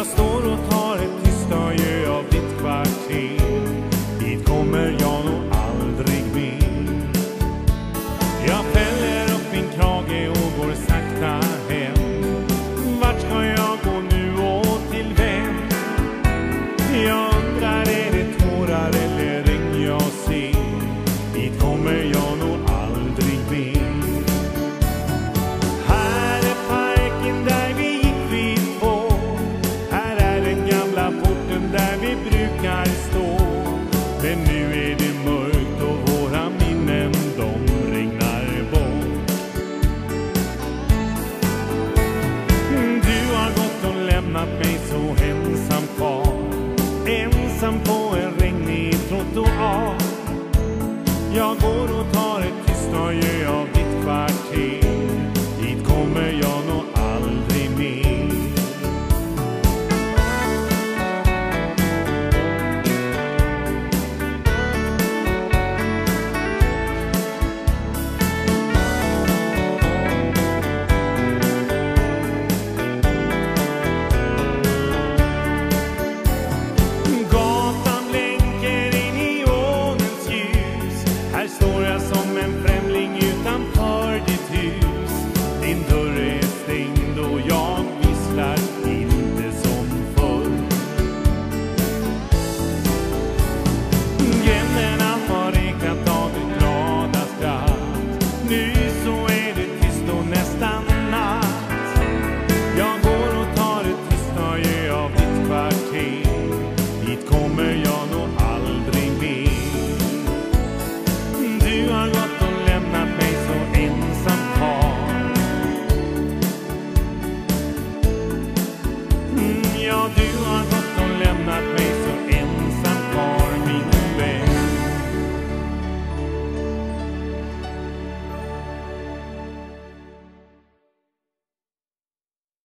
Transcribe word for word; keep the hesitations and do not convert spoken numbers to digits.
står och tar ett tyst adjö av ditt kvarter. Dit kommer jag nog aldrig mer. Jag fäller upp min krage och går sakta hem. Vart ska jag gå nu och till vem? Jag undrar, är det tårar eller regn jag ser? Dit kommer jag nog aldrig mer. Här är parken där vi gick vid två. Här är den gamla porten där vi brukar stå. Men nu är det mörkt och våra minnen de regnar bort. Du har gått och lämnat mig så ensam kvar. Ensam på en regnig trottoar. Jag går och tar ett tyst adjö av